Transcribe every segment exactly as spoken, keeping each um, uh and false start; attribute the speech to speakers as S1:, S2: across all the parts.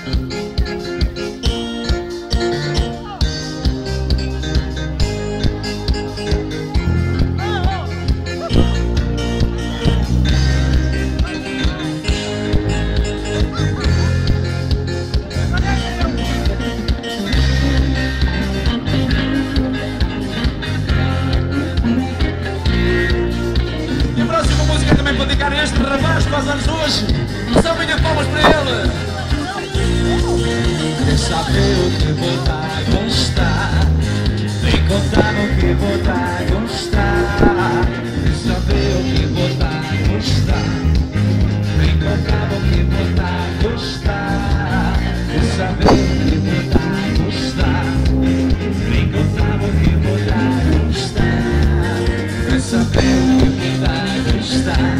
S1: Este rapaz faz anos hoje, só venha palmas para ele.
S2: Quer saber o que vou dar a gostar? Vem contar o que vou dar a gostar. Quer saber o que vou dar a gostar? Vem contar o que vou dar a gostar. Quer saber o que vou dar a gostar? Vem contar o que vou dar a gostar. Quer saber o que vou dar a gostar?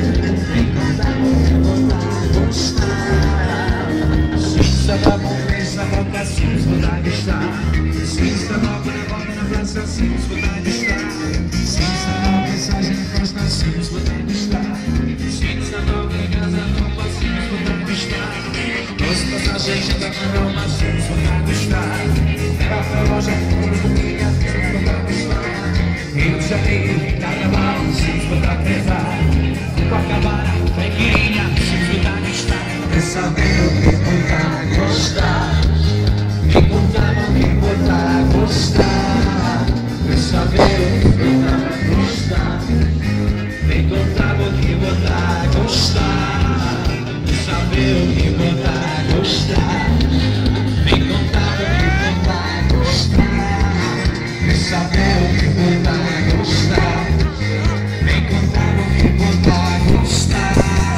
S2: Assim vou dar a gostar. Se está nova na volta na praça, assim vou dar a gostar. Se está nova mensagem na costa, assim vou dar a gostar. Se está nova em casa nova, assim vou dar a gostar. Doce passagem, chega para Roma, assim vou dar a gostar. Leva para a loja, por comida, assim vou dar a gostar. Rio de Janeiro, carnaval, assim vou dar a levar. Copacabana, freguinha, assim vou dar a gostar. Quer saber o que vou dar a gostar? Me contava o que vou dar a gostar. Quer saber o que vou dar a gostar? Me contava o que vou dar a gostar. Quer saber o que vou dar a gostar? Me contava o que vou dar a gostar. Quer saber o que vou dar a gostar? Me contava o que vou dar a gostar.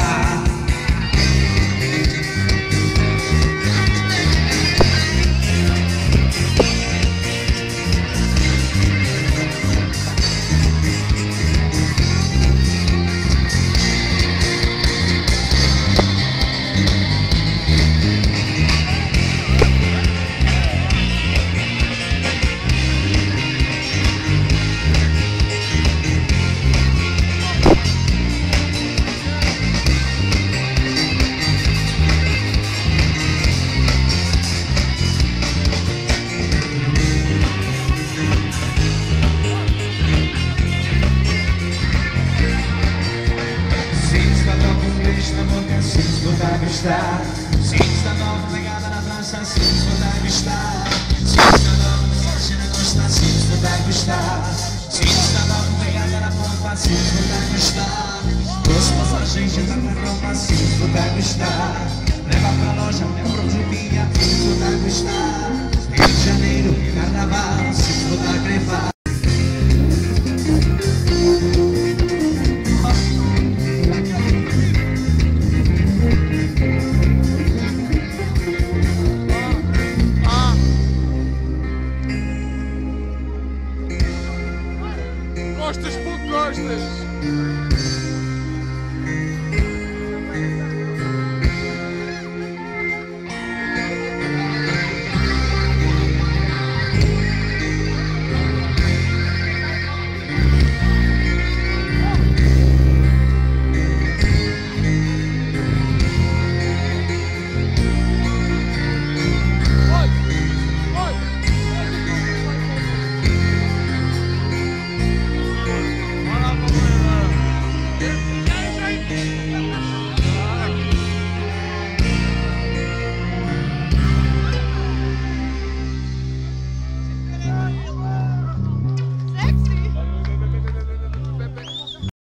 S2: Se está nova pegada na dança, assim vou dar a gostar. Se está nova mensagem na costa, assim vou dar a gostar. Se está nova pegada na ponta, assim vou dar a gostar. Doce passagem, chega na roupa, assim vou dar a gostar. Leva pra loja,